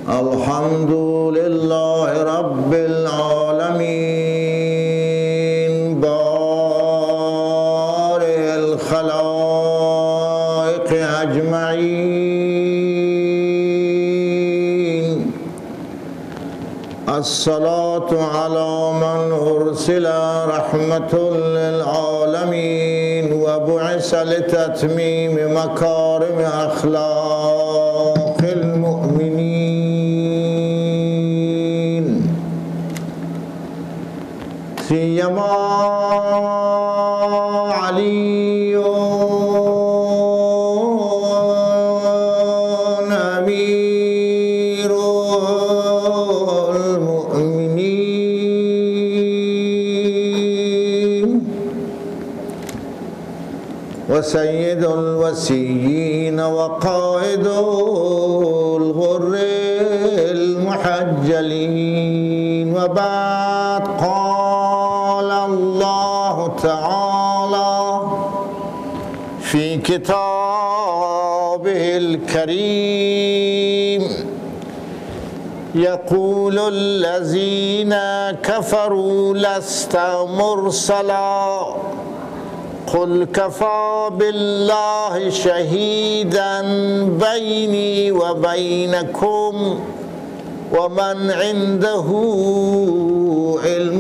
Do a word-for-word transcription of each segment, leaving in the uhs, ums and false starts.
الحمد لله رب العالمين بارئ الخلائق أجمعين. الصلاة على من أرسل رحمة للعالمين وبعث لتتميم مكارم أخلاق المؤمنين، سيما علي أمير المؤمنين وسيد الوسيين وقائد الغر المحجلين. وبعد، قال الله تعالى في كتابه الكريم: يقول الذين كفروا لست مرسلا قل كفى بالله شهيدا بيني وبينكم ومن عنده علم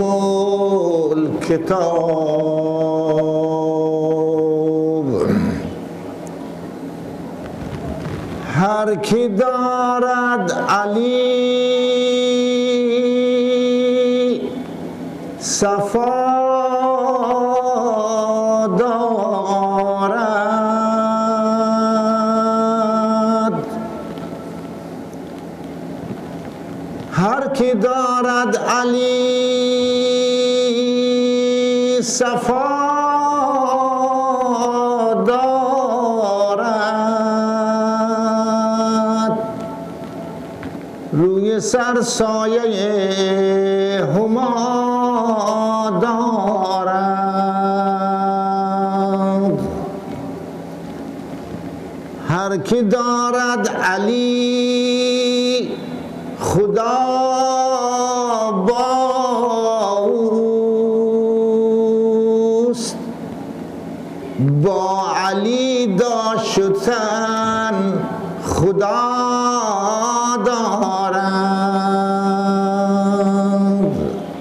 الكتاب. هر کی دارد علی صفا دارد، هر کی دارد علی صفا دارد، روی سر سایه هما دارد. هر کی دارد علی خدا با اوست، با علی داشتن خدا دارند.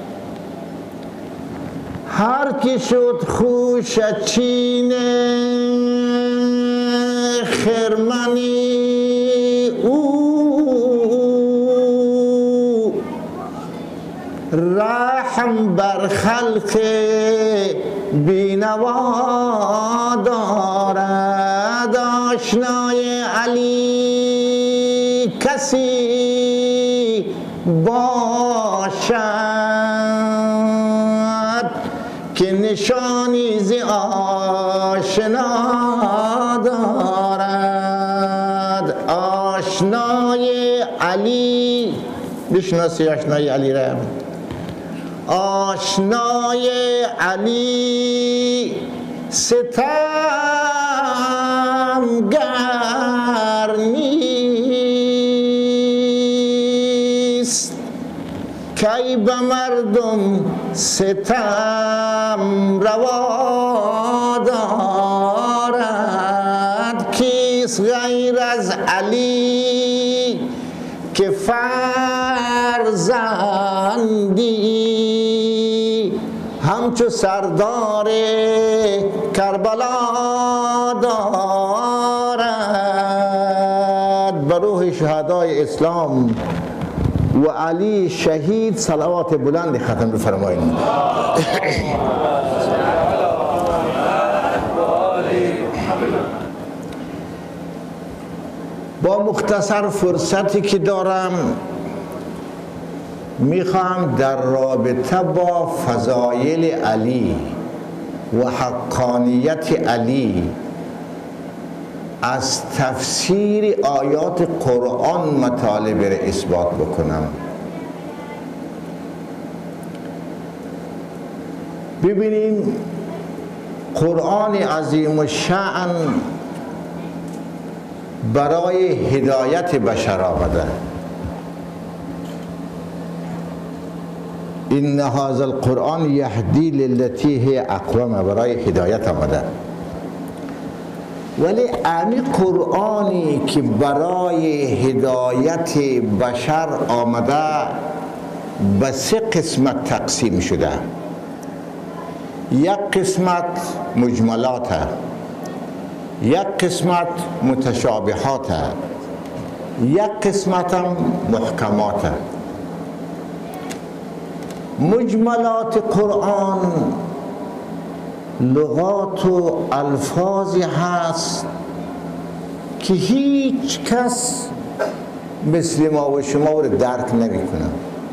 هر کی شد خوش چین خرمنی او، رحم بر خلق بینوا دارد. آشنای علی کسی باشد که نشانی ز آشنا دارد. آشنای علی، بشناسی آشنای علی را. آشنای علی ستمگر نیست، کی به مردم ستم روا دارد. کیست غیر از علی که فرزندی همچو سردار کربلا دارد. بر روح شهدای اسلام و علی شهید صلوات بلند ختم بفرمایید. با مختصر فرصتی که دارم میخوام در رابطه با فضایل علی و حقانیت علی از تفسیر آیات قرآن مطالب را اثبات بکنم. ببینین قرآن عظیم الشأن برای هدایت بشر آمده. این هذا القرآن یهدی للتی هی اقوم، برای هدایت آمده. ولی امی قرآنی که برای هدایت بشر آمده به سه قسمت تقسیم شده. یک قسمت مجملات، یک قسمت متشابهات، یک قسمت هم محکمات. مجملات قرآن لغات و الفاظی هست که هیچ کس مثل ما و شما رو درک نمی کنه.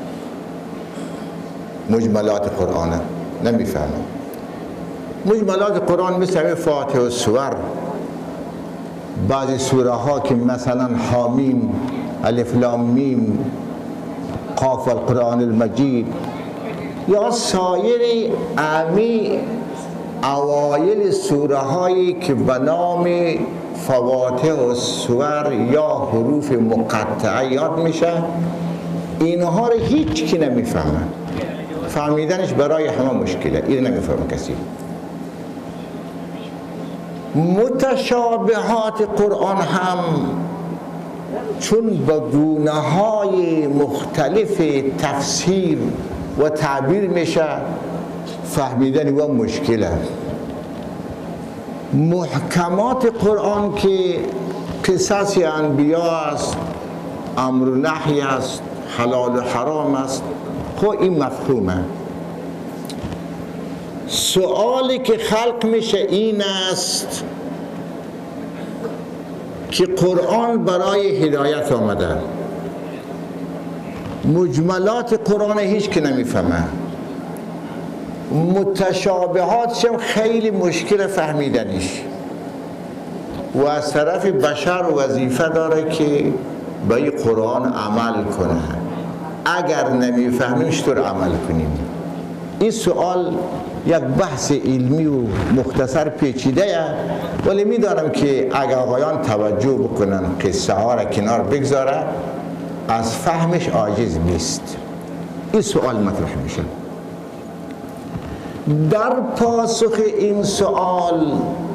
مجملات قرآن نمی فهمه. مجملات قرآن مثل همین فاتحه و سور، بعضی سوره ها که مثلا حامیم، الف لام میم، قاف القرآن المجید، یا سایر امی اوایل سوره هایی که به نام فواتح و سور یا حروف مقطعه یاد میشه، اینها رو هیچ کی نمیفهمه. فهمیدنش برای همه مشکله، این نمیفهمه کسی. متشابهات قرآن هم چون به گونه های مختلف تفسیر و تعبیر میشه، فهمیدن و مشکله. محکمات قرآن که قصص انبیا است، امر و نهی است، حلال و حرام است، خب این مفهومه. سوالی که خلق میشه این است که قرآن برای هدایت آمده، مجملات قرآن هیچ که نمیفهمه، متشابهات هم خیلی مشکل فهمیدنش، و از طرف بشر وظیفه داره که به این قرآن عمل کنه. اگر نمیفهمیم چطور عمل کنیم؟ این سوال یک بحث علمی و مختصر پیچیده است، ولی میدانم که اگر آقایان توجه بکنن قصه ها را کنار بگذاره، از فهمش عاجز نیست. این سوال مطرح میشه. در پاسخ این سوال،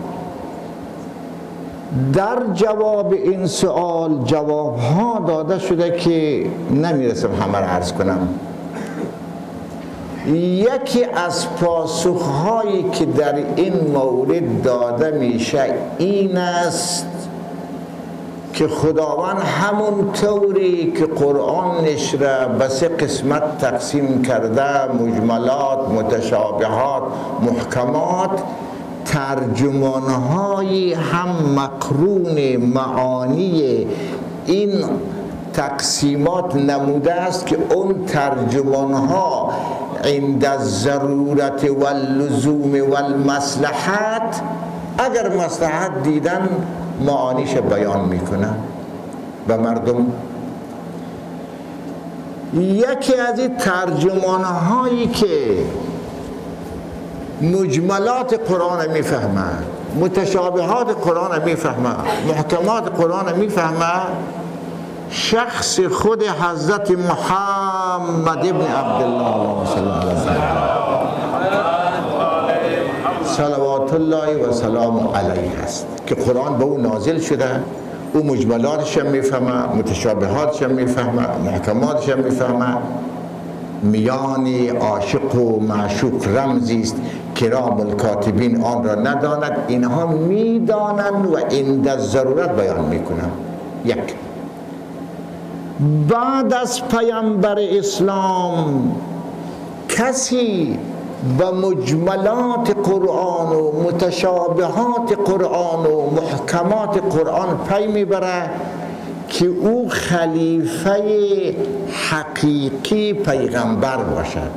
در جواب این سوال جواب ها داده شده که نمیرسم همه را عرض کنم. یکی از پاسخ هایی که در این مورد داده میشه این است که خداوند همون طوری که قرآنش را به سه قسمت تقسیم کرده، مجملات، متشابهات، محکمات، ترجمان‌های هم مقرون معانی این تقسیمات نموده است که اون ترجمان‌ها عند الضرورت واللزوم والمصلحت، اگر مصلحت دیدن معانیش بیان میکنن به مردم. یکی از این ترجمان‌هایی که مجملات قرآن میفهمه، متشابهات قرآن میفهمه، محکمات قرآن میفهمه، شخص خود حضرت محمد ابن عبدالله صلوات الله و سلام علیه است که قرآن به او نازل شده. او مجملاتش هم میفهمه، متشابهاتش هم میفهمه، محکماتش هم میفهمه. میان عاشق و معشوق رمزی است، کرام الکاتبین آن را نداند، اینها میدانند و عند الضرورت بیان میکنند. یک، بعد از پیامبر اسلام کسی به مجملات قرآن و متشابهات قرآن و محکمات قرآن پی میبره که او خلیفه حقیقی پیغمبر باشد.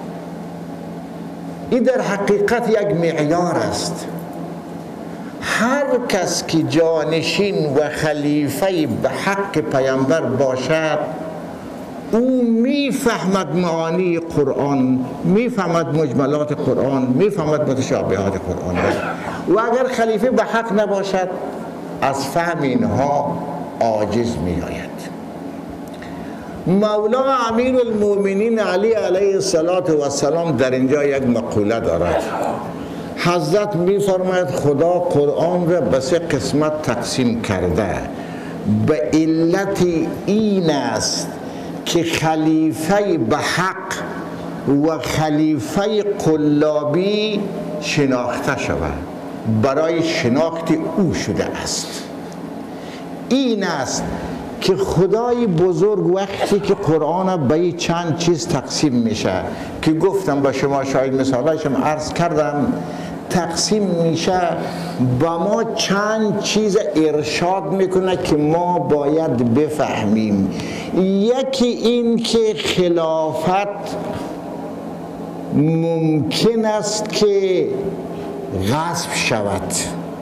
این در حقیقت یک معیار است. هر کس که جانشین و خلیفه به حق پیامبر باشد، او میفهمد معانی قرآن، میفهمد مجملات قرآن، میفهمد متشابهات قرآن. و اگر خلیفه به حق نباشد، از فهم اینها عاجز می آید. مولا امیر المؤمنین علی علیه السلام در اینجا یک مقوله دارد. حضرت میفرماید خدا قرآن را به سه قسمت تقسیم کرده، به علت این است که خلیفه به حق و خلیفه قلابی شناخته شود، برای شناخت او شده است. این است که خدای بزرگ وقتی که قرآن به چند چیز تقسیم میشه که گفتم با شما شاید مثالاشم عرض کردم، تقسیم میشه با ما چند چیز ارشاد میکنه که ما باید بفهمیم. یکی این که خلافت ممکن است که غصب شود،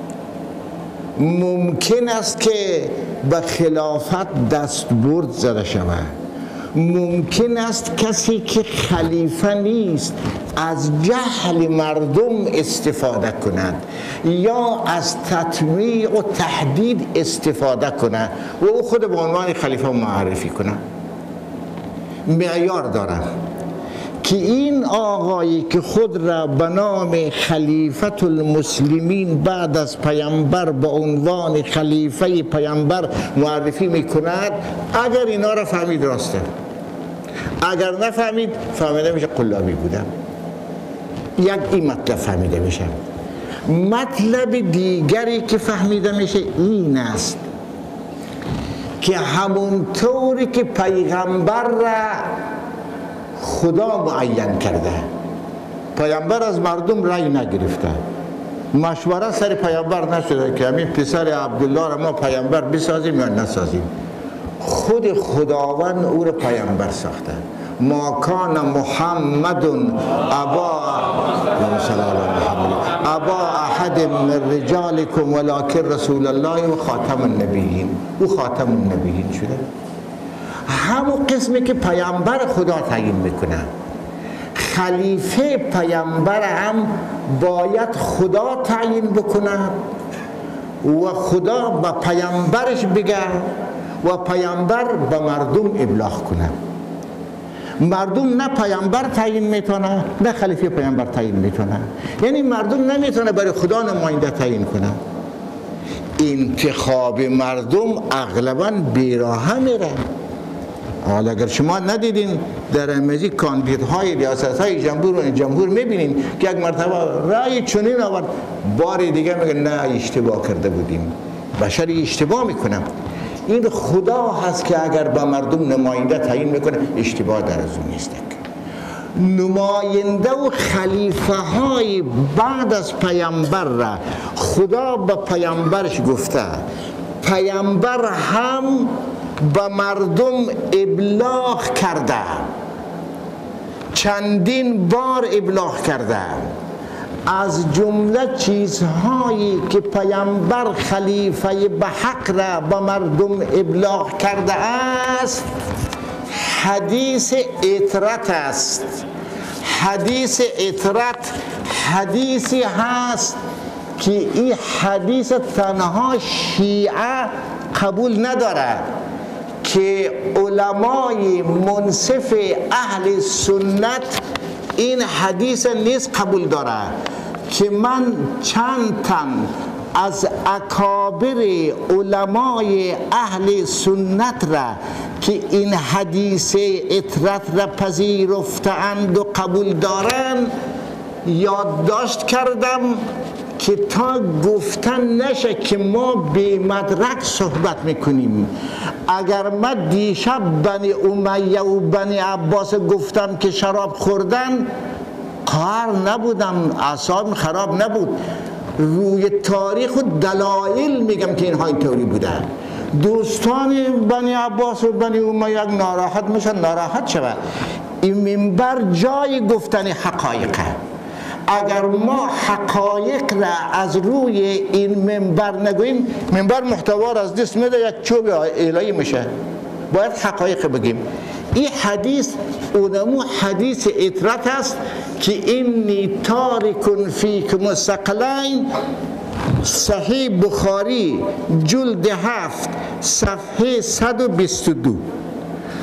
ممکن است که به خلافت دستبرد زده شود، ممکن است کسی که خلیفه نیست از جهل مردم استفاده کند یا از تطمیع و تهدید استفاده کند و او خود به عنوان خلیفه معرفی کند. معیار دارد که این آقایی که خود را به نام خلیفت المسلمین بعد از پیامبر به عنوان خلیفه پیامبر معرفی میکند، اگر اینا را فهمید راسته، اگر نفهمید فهمیده میشه قلابی بودم. یک این مطلب فهمیده میشه. مطلب دیگری که فهمیده میشه این است که همونطوری که پیغمبر را خدا معین کرده، پیامبر از مردم رأی نگرفته، مشوره سر پیامبر نشده که همین پسر عبدالله را ما پیامبر بسازیم یا نسازیم. خود خداوند او را پیامبر ساخته. ما کان محمد ابا ابا احد من رجالکم ولکن رسول الله و خاتم النبیین. او خاتم النبیین شده. همون قسمی که پیامبر خدا تعیین میکنه. خلیفه پیامبر هم باید خدا تعیین بکنه و خدا به پیامبرش بگه و پیامبر به مردم ابلاغ کنه. مردم نه پیامبر تعیین میتونه نه خلیفه پیامبر تعیین میتونه. یعنی مردم نمیتونه برای خدا نماینده تعیین کنه. انتخاب مردم اغلبا بیراه میره. حالا اگر شما ندیدین در امروزی کاندیدهای ریاست‌های جمهور و جمهور میبینین که یک مرتبه رأی چنین آورد، بار دیگه میگه نه اشتباه کرده بودیم. بشر اشتباه میکنه. این خدا هست که اگر به مردم نماینده تعیین میکنه اشتباه در از اون نیست. نماینده و خلیفه های بعد از پیامبر را خدا به پیامبرش گفته، پیامبر هم به مردم ابلاغ کرده، چندین بار ابلاغ کرده. از جمله چیزهایی که پیامبر خلیفه به حق را به مردم ابلاغ کرده است حدیث اطرت است. حدیث اطرت حدیثی هست که این حدیث تنها شیعه قبول نداره، که علمای منصف اهل سنت این حدیث نیست قبول داره که من چند تن از اکابر علمای اهل سنت را که این حدیث اطرت را پذیرفتند و قبول دارند یادداشت کردم که تا گفتن نشه که ما بی مدرک صحبت میکنیم. اگر من دیشب بنی امیه و بنی عباس گفتم که شراب خوردن، قهر نبودم، اعصابم خراب نبود، روی تاریخ و دلایل میگم که اینها اینطوری بوده. دوستان بنی عباس و بنی امیه ناراحت میشن، ناراحت شود. این منبر جای گفتن حقایقه. اگر ما حقایق را از روی این منبر نگوییم، منبر محتوا را از دست میده، یک چوب الهی میشه. باید حقایق بگیم. این حدیث اونمو حدیث اطرت است که اینی تارکن فیکم الثقلین، صحیح بخاری جلد هفت صفحه صد و بیست و دو.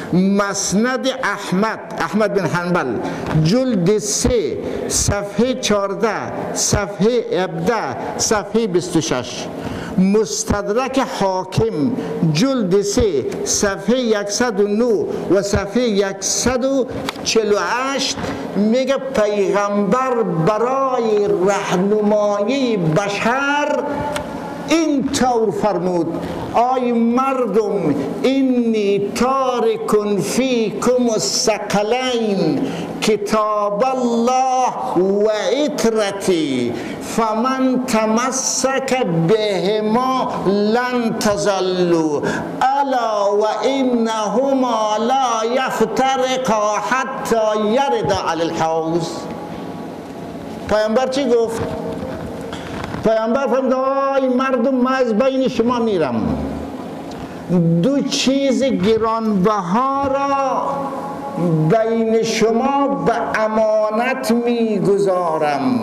مسند احمد احمد بن حنبل جلد سه صفحه چهارده صفحه هفده صفحه بیست و شش، مستدرک حاکم جلد سه صفحه صد و نه و صفحه صد و چهل و هشت میگه پیغمبر برای راهنمایی بشر این طور فرمود: آی مردم، اینی تارکن فیکم الثقلین کتاب الله و عترتی فمن تمسک بهما لن تضلوا الا و انهما لا یفترقا حتی یردا علی الحوض. پیامبر چی گفت؟ پیامبر فرمود: آی مردم، من از بین شما میرم، دو چیز گرانبها را بین شما به امانت میگذارم.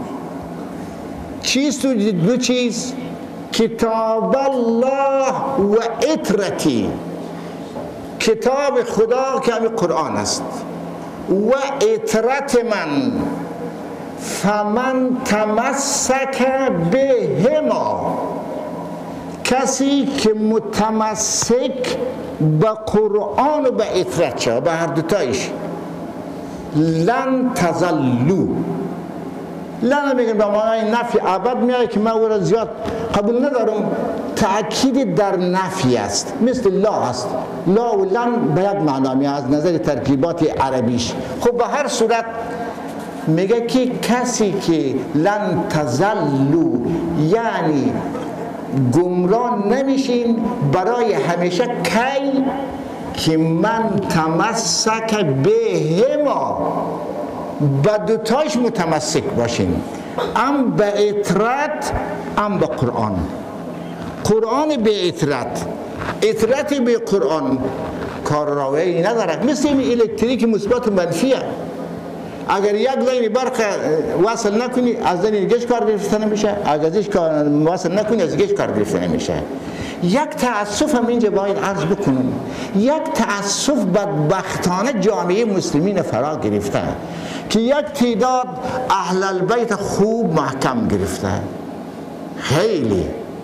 چیست دو چیز؟ کتاب الله و عترتی، کتاب خدا که همین قرآن است، و عترت من، فمن تمسک بهما، کسی که متمسک به قرآن و به عترت شد، به هر دوتایش، لن تضلوا. لن میگن به معنای نفی ابد میاره که من او را زیاد قبول ندارم، تأکید در نفی است، مثل لا است. لا و لن به یک معنا میاد از نظر ترکیبات عربیش. خب به هر صورت میگه که کسی که لن تضلوا یعنی گمراه نمیشین برای همیشه، کی که من تمسک بهما، به دوتایش متمسک باشین، ام به عترت ام به قرآن. قرآن به عترت، عترت به قرآن کارروایی نداره، مثل این الکتریک مثبت و منفیه. اگر یک لاین برق وصل نکنی از لاین دیگه کار گرفته نمیشه، اگر ازش کار وصل نکنی از دیگه کار گرفته نمیشه. یک تأسف هم اینجا باید عرض بکنم، یک تأسف بدبختانه جامعه مسلمین فرا گرفته که یک تعداد اهل البیت خوب محکم گرفته، خیلی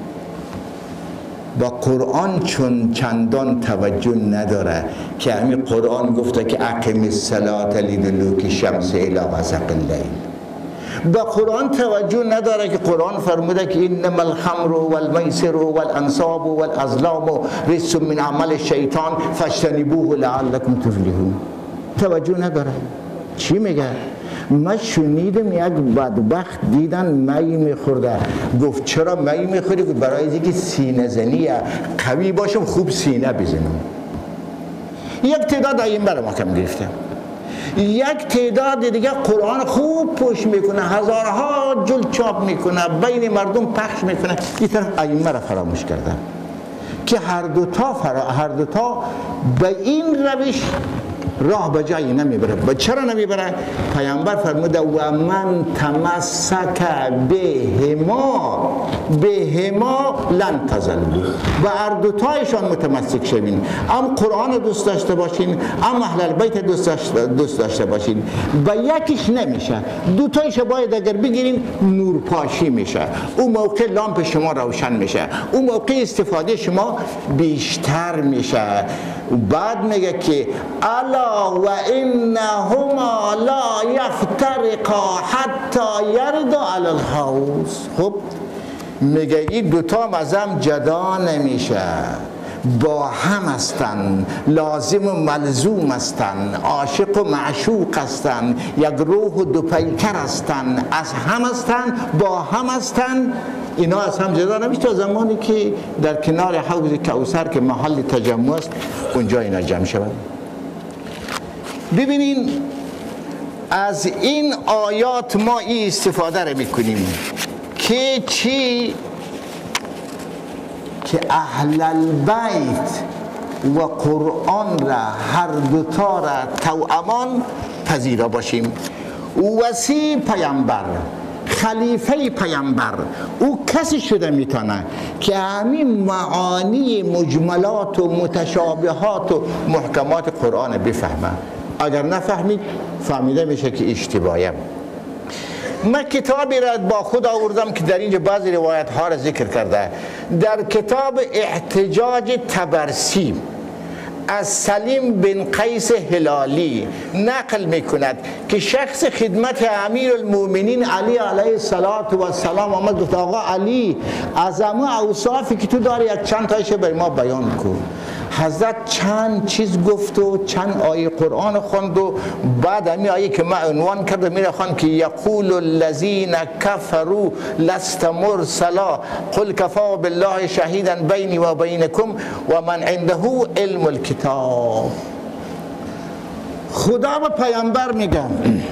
با قرآن چون چندان توجه نداره که همین قرآن گفته که اقم الصلاة لدلوک الشمس الی غسق اللیل. با قرآن توجه نداره که قرآن فرموده که انما الخمر والمیسر والانصاب والازلام رجس من عمل الشیطان فاجتنبوه لعلکم تفلحون. توجه نداره. چی میگه؟ من شنیدم یک بدبخت دیدن می میخورده، گفت چرا می میخوری؟ گفت برای اینکه سینه زنیه، قوی باشم خوب سینه بزنم. یک تعداد ائمه رو محکم گرفته، یک تعداد دیگه قرآن خوب پوش میکنه، هزارها جلد چاپ میکنه، بین مردم پخش میکنه. این طرف ائمه رو فراموش کرده که هر دوتا فرا هر دوتا به این روش راه به جایی نمیبره. به چرا نمیبره؟ پیامبر فرموده و من تمسک بهما بهما لن تضلوا. و هر دوتایشان متمسک شوین، ام قرآن دوست داشته باشین، ام اهل البیت دوست داشته باشین. به یکیش نمیشه، دوتایش باید اگر بگیرین نور پاشی میشه، اون موقع لامپ شما روشن میشه، اون موقع استفاده شما بیشتر میشه. بعد میگه که الا و انهما لا یفترقا حتی یردا علی الحوض. خب میگه این دوتا مزم جدا نمیشه، با هم هستن، لازم و ملزوم هستن، عاشق و معشوق هستن، یک روح و دو پیکر هستن، از هم هستن، با هم هستن. اینا از هم جدا نمیشه تا زمانی که در کنار حوض کوثر که محل تجمع است اونجا اینا جمع شود. ببینین از این آیات ما این استفاده رو میکنیم که چی؟ که اهل البیت و قرآن را هر دوتا را توامان پذیرا باشیم. وسی پیامبر خلیفه پیامبر او کسی شده میتونه که همین معانی مجملات و متشابهات و محکمات قرآن بفهمه. اگر نفهمید فهمیده میشه که اشتباهه. من کتابی را با خود آوردم که در اینجا بعضی روایت ها را ذکر کرده. در کتاب احتجاج طبرسی از سلیم بن قیس هلالی نقل میکند که شخص خدمت امیر المؤمنین علی علیه السلام آمد گفت آقا علی از همه اوصافی که تو داری یک چند تایش بر ما بیان کن. حضرت چند چیز گفت و چند آیه قرآن خواند و بعد همین آیه که من عنوان کرده میره خوان که یقول الذین کفروا لست مرسلا قل کفا بالله شهیدا بینی و بینکم و من عنده علم الکتاب. خدا به پیامبر میگه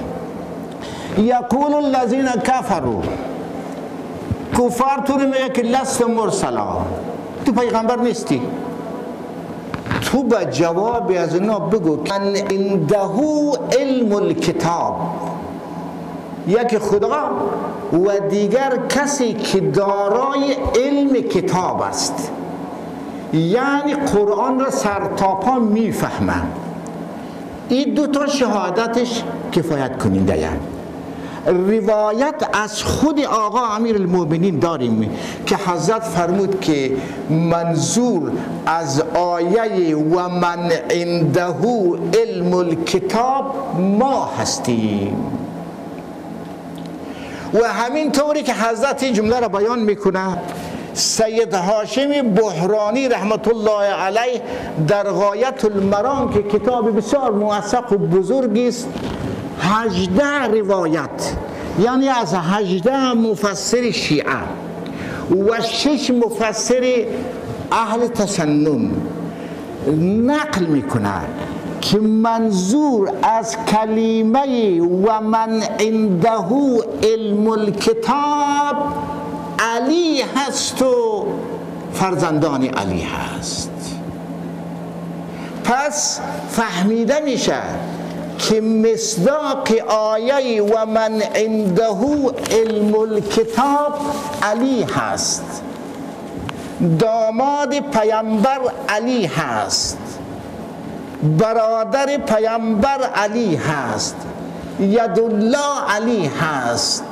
یقول الذین کفروا، کفار تو رو میگه که لست مرسلا، تو پیغمبر نیستی. تو به جواب از اینا بگو من عنده علم الکتاب، یک خدا و دیگر کسی که دارای علم کتاب است، یعنی قرآن را سر تا پا میفهمه. این دو تا شهادتش کفایت کننده است. روایت از خود آقا امیر المؤمنین داریم که حضرت فرمود که منظور از آیه و من عنده علم الکتاب ما هستیم. و همین طوری که حضرت این جمله را بیان میکنه، سید هاشم بحرانی رحمت الله علیه در غایت المرام که کتاب بسیار موثق و بزرگی است، هجده روایت یعنی از هجده مفسر شیعه و شش مفسر اهل تسنن نقل میکنه که منظور از کلمه و من عنده علم الکتاب علی هست و فرزندان علی هست. پس فهمیده میشه که مصداق آیه و من عنده علم الکتاب علی هست، داماد پیامبر علی هست، برادر پیامبر علی هست، یدالله علی هست،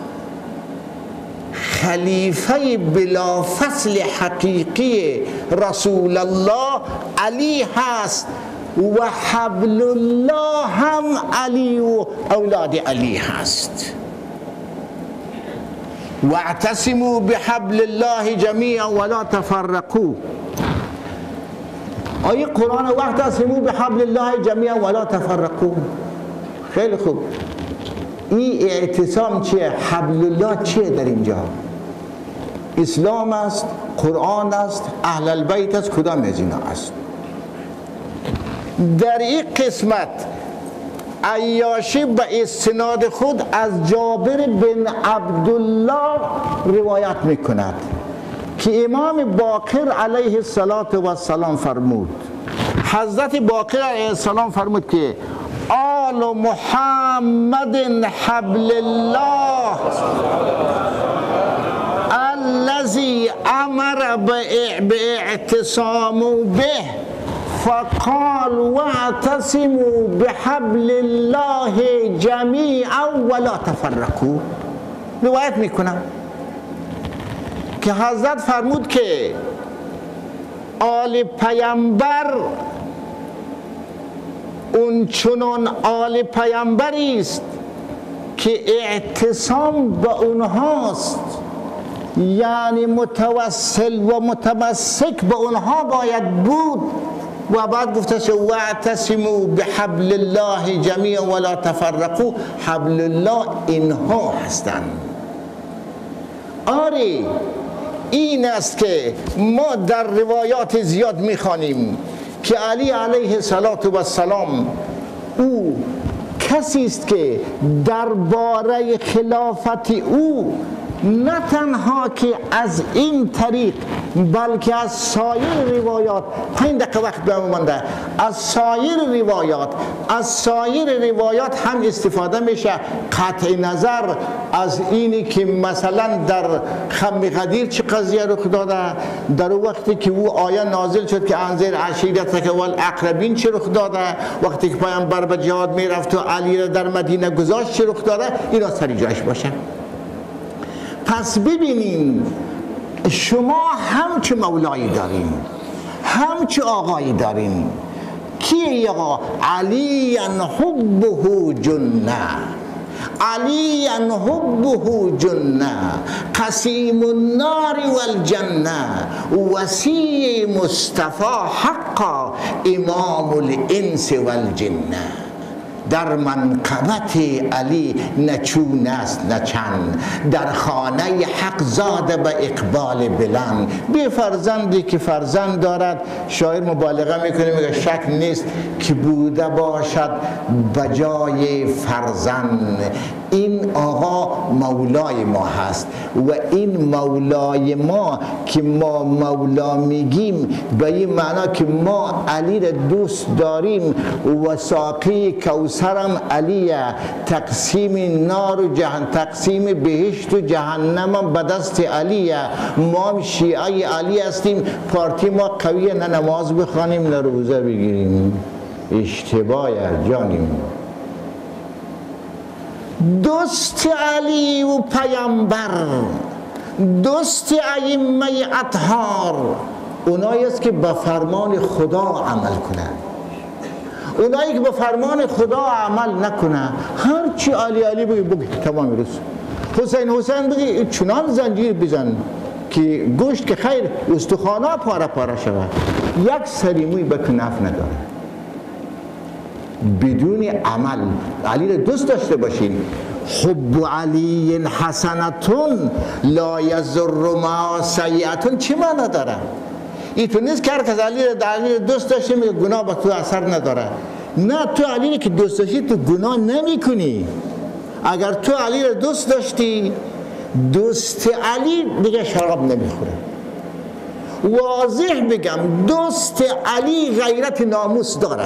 خلیفه بلافصل حقیقی رسول الله علی هست و حبل الله هم علی و اولاد علی هست. واعتصموا بحبل الله جمیعا ولا تفرقوا. آیه قرآن واعتصموا بحبل الله جمیعا ولا تفرقوا. خیلی خوب. این اعتصام چیه؟ حبل الله چیه در اینجا؟ اسلام است، قرآن است، اهل البیت است، کدام از اینا است؟ در این قسمت عیاشی به استناد خود از جابر بن عبدالله روایت میکند که امام باقر علیه السلام فرمود، حضرت باقر علیه السلام فرمود که آل محمد حبل الله الذي امر باعتصام به فقال واعتصموا بحبل الله جميعا ولا تفرقوا. روایت میکنم که حضرت فرمود که آل پیامبر اون چنان آل پیامبری است که اعتصام به اونهاست، یعنی متوسل و متمسک به اونها باید بود. و بعد گفته شد واعتصموا بحبل الله جمیعا ولا تفرقوا. حبل الله اینها هستند. آره این است که ما در روایات زیاد میخوانیم که علی علیه السلام او کسی است که درباره خلافت او نه تنها که از این طریق بلکه از سایر روایات، پنج دقیقه وقت به ما مونده، از سایر روایات از سایر روایات هم استفاده میشه، قطع نظر از اینی که مثلا در خم قدیر چه قضیه رخ داده، در وقتی که او آیه نازل شد که انذر عشیرتک والاقربین چه رخ داده، وقتی که پیامبر به جهاد میرفت و علی را در مدینه گذاشت چه رخ داده، اینا سر جاش باشه. پس ببینین شما همچه مولایی دارین، همچه آقایی دارین. کیه آقا؟ علی حبه جنه، علی حبه جنه، قسیم النار والجنه، وصی مصطفی حقا، امام الانس والجنه. در منقبت علی نه چون است نه چند، در خانه حق زاده به اقبال بلند. بی فرزندی که فرزند دارد، شاعر مبالغه میکنه میگه شک نیست که بوده باشد بجای فرزند. این آقا مولای ما هست و این مولای ما که ما مولا میگیم به این معنا که ما علی را دوست داریم و ساقی کوثرم علیه، تقسیم نار و جهنم، تقسیم بهشت و جهنم به دست علیه. ما هم شیعه علی هستیم، پارتی ما قویه، نه نماز بخوانیم نه روزه بگیریم. اشتباه جانیم. دوست علی و پیامبر، دوست ائمه اطهار، اونایی است که به فرمان خدا عمل کنند. اونایی که به فرمان خدا عمل نکنه، هر چی علی علی بگی بگی تمام روز، حسین حسین بگی چنان زنجیر بزن که گوشت که خیر استخوان‌ها پاره پاره شود، یک سری موی به کنف نداره. بدون عمل علی را دوست داشته باشین. حب علی حسنتون لا یضر ما سیئتون چه معنی داره؟ اینطور نیست که هر کس علی را در علی را دوست داشته میگه گناه به تو اثر نداره. نه، تو علی را که دوست داشتی تو گناه نمی کنی. اگر تو علی را دوست داشتی، دوست علی دیگه شراب نمیخوره. واضح بگم دوست علی غیرت ناموس داره،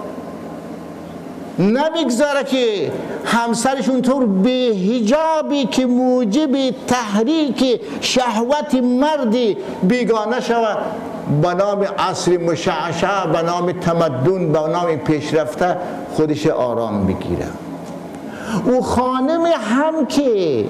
نمیگذاره که همسرش اونطور به حجابی که موجب تحریک شهوت مردی بیگانه شود، به نام عصر مشعشع، به نام تمدن، به نام پیشرفته خودش آرام بگیره. او خانم هم که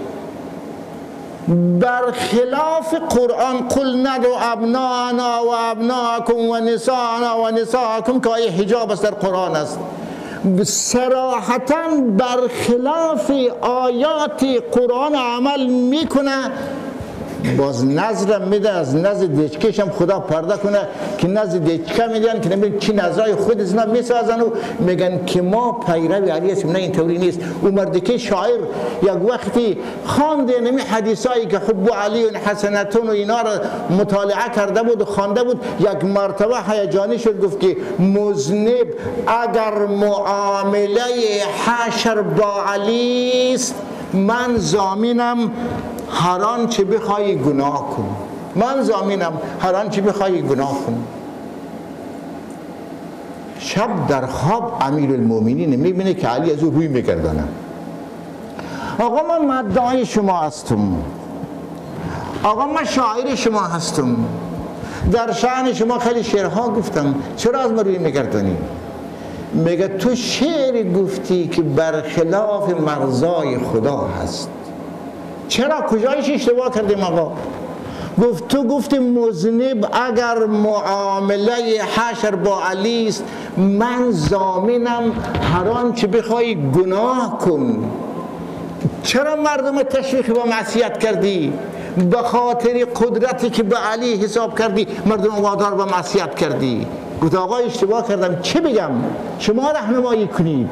برخلاف قرآن قل ندعو ابناءنا و ابناءکم و نساءنا و نساءکم که آیه حجاب است در قرآن است، صراحتاً برخلاف آیات قرآن عمل میکنه، باز نظر میده از نظر دیچکش هم خدا پرده کنه که نظر دیچکه میدن که نمیدن چی نظرهای خود از اینا میسازن و میگن که ما پیروی علی هستیم. نه، این طوری نیست. اون مردی شاعر یک وقتی خوانده نمی حدیثایی که حب علی و حسنتون و اینا رو مطالعه کرده بود و خوانده بود، یک مرتبه هیجانی شد، گفت که مذنب اگر معامله حشر با علی است، من ضامنم هر آنچه بخوای گناه کن. من ضامنم هر آنچه بخوای گناه کن. شب در خواب امیرالمومنین میبینه که علی از او روی میگردانه. آقا من مدعای شما هستم، آقا من شاعر شما هستم، در شأن شما خیلی شعرها گفتم، چرا از من روی میگردانی؟ میگه تو شعر گفتی که برخلاف مرضای خدا هست. چرا؟ کجایش اشتباه کردیم آقا؟ گفت تو گفتی مذنب اگر معامله حشر با علی است، من ضامنم هر آنچه بخوای گناه کن. چرا مردم تشویق به معصیت کردی؟ به خاطر قدرتی که به علی حساب کردی مردم وادار به معصیت کردی. گفت آقا اشتباه کردم، چه بگم؟ شما راهنمایی کنید.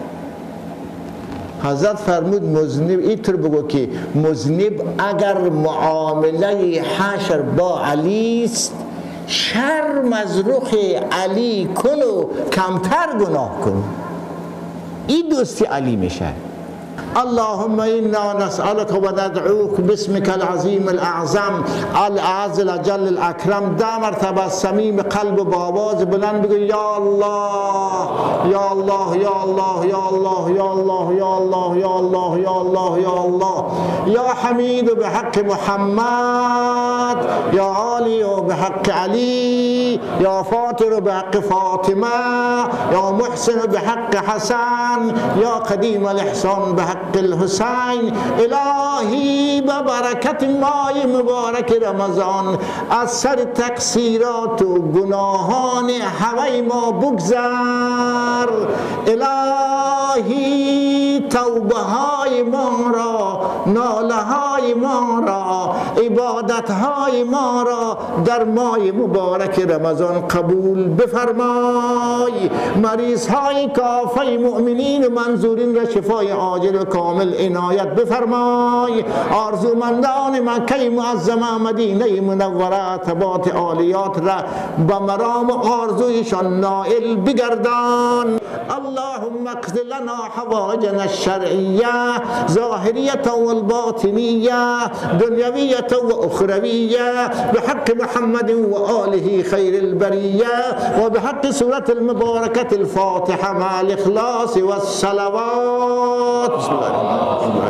حضرت فرمود مذنب اینطور بگو که مذنب اگر معامله حشر با علی است، شرم از رخ علی کن و کمتر گناه کن. این دوستی علی میشه. اللهم انا نسألك و ندعوك باسمك العظیم الاعظم الاعز الاجل الاکرم. ده مرتبه صمیم قلب و با آواز بلند بگو یا الله یا الله یا الله یا الله یا الله یا الله یا الله یا الله یا الله یا حمید بحق محمد یا علی بحق علی یا فاطر بحق فاطمه یا محسن بحق حسن یا قدیم الاحسان بحق الحسین. الهی ببرکت ماه مبارک رمضان از سر تقصیرات و گناهان همه ما بگذر. الهی توبه های ما را، ناله های ما را، عبادت های ما را در ماه مبارک رمضان قبول بفرمای. مریض های کافه مؤمنین و منظورین را شفای عاجل و کامل عنایت بفرمای. آرزومندان مکه معظمه مدینه منوره تبات عالیات را به مرام و آرزویشان نائل بگردان. اللهم اقض لنا حوائجنا الشرعیه ظاهریه و الباطنیه دنیویه و اخرویه بحق محمد و آله خیر البریه و بحق سورة المبارکة الفاتحه مع الاخلاص والصلوات.